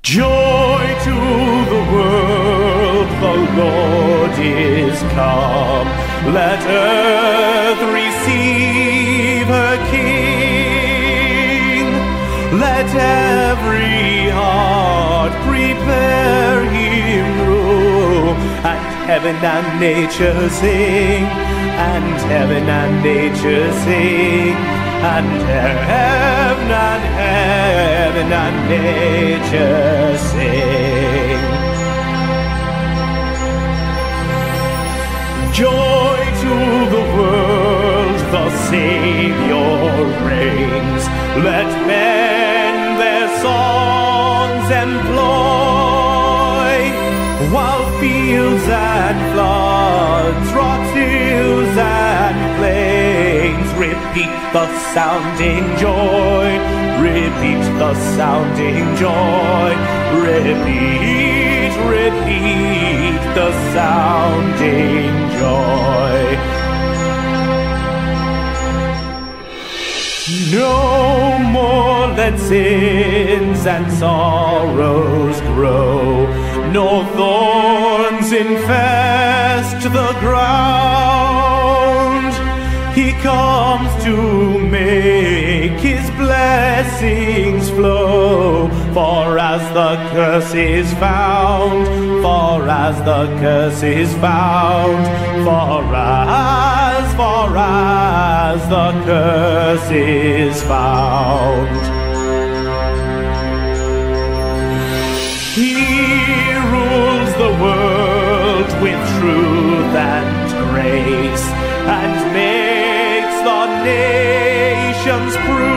Joy to the world, the Lord is come. Let earth receive her King. Let every heart prepare him room. And heaven and nature sing, and heaven and nature sing, and heaven and nature sing. Joy to the world, the Savior reigns. Let men their songs employ, while fields and floods, rocks, hills and plains repeat the sounding joy, repeat the sounding joy, repeat, repeat the sounding joy. No more let sins and sorrows grow, nor thorns infest the ground. He comes to make his blessings flow, for as the curse is found, for as the curse is found, for as the curse is found. He rules the world with truth and grace, and makes the nations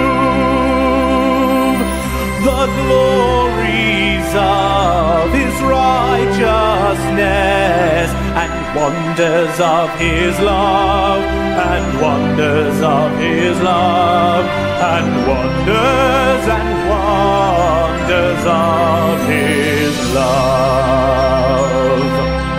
prove the glories of his righteousness, and wonders of his love, and wonders of his love, and wonders of his love.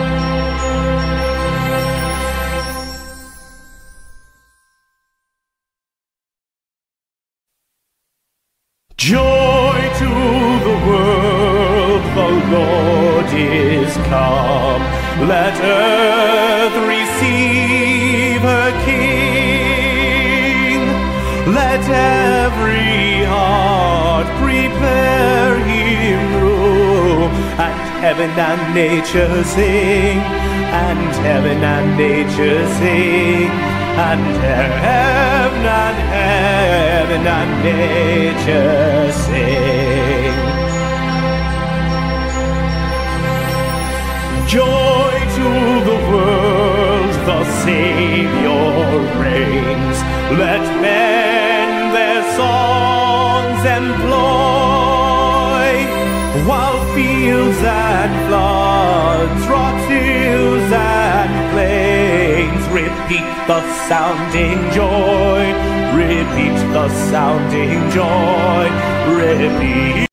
Joy to the world, the Lord is come. Let earth receive her King. Let every heart prepare him room. And heaven and nature sing, and heaven and nature sing, and heaven and nature sing. Joy to the world, the Savior reigns. Let men their songs employ, while fields and floods, rocks, hills and plains repeat the sounding joy, repeat the sounding joy, repeat.